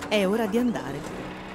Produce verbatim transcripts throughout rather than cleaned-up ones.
È ora di andare.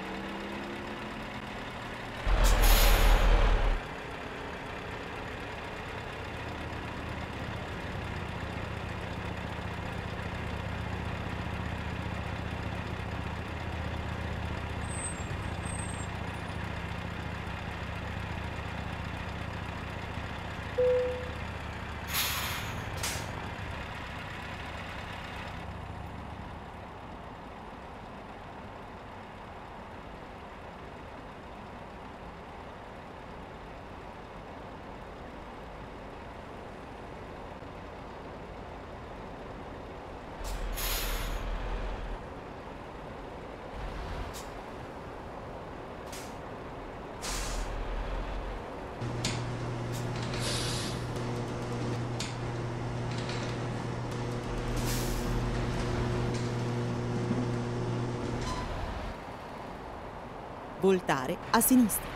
Voltare a sinistra.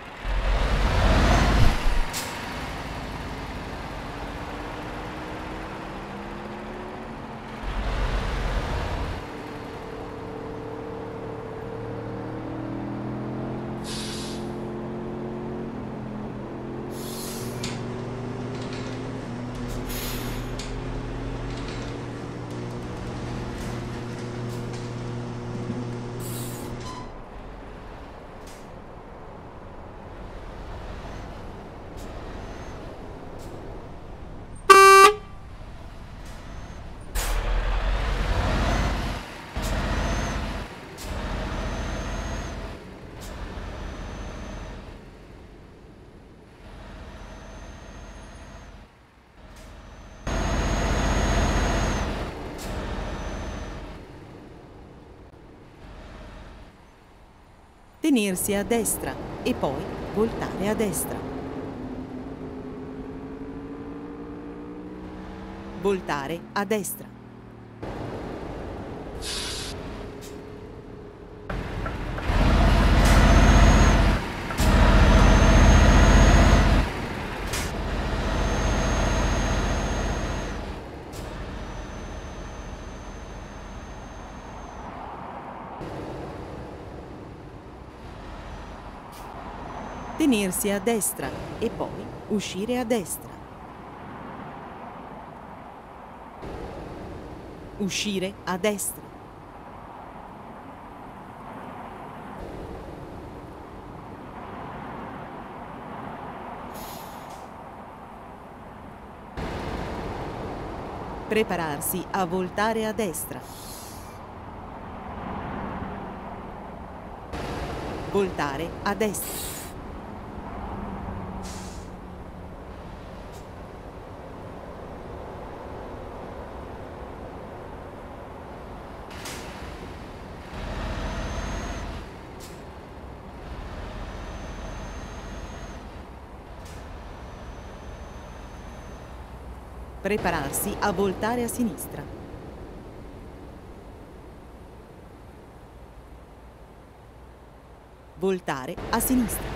Tenersi a destra e poi voltare a destra. Voltare a destra. Tenersi a destra e poi uscire a destra. Uscire a destra. Prepararsi a voltare a destra. Voltare a destra. Prepararsi a voltare a sinistra. Voltare a sinistra.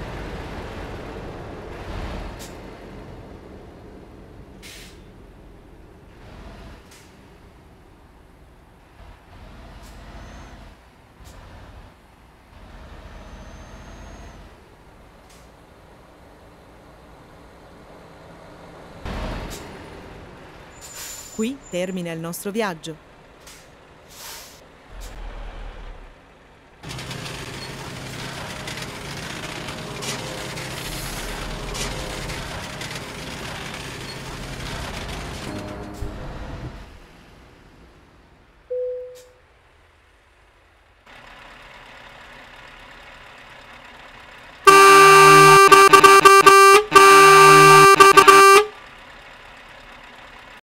Qui termina il nostro viaggio.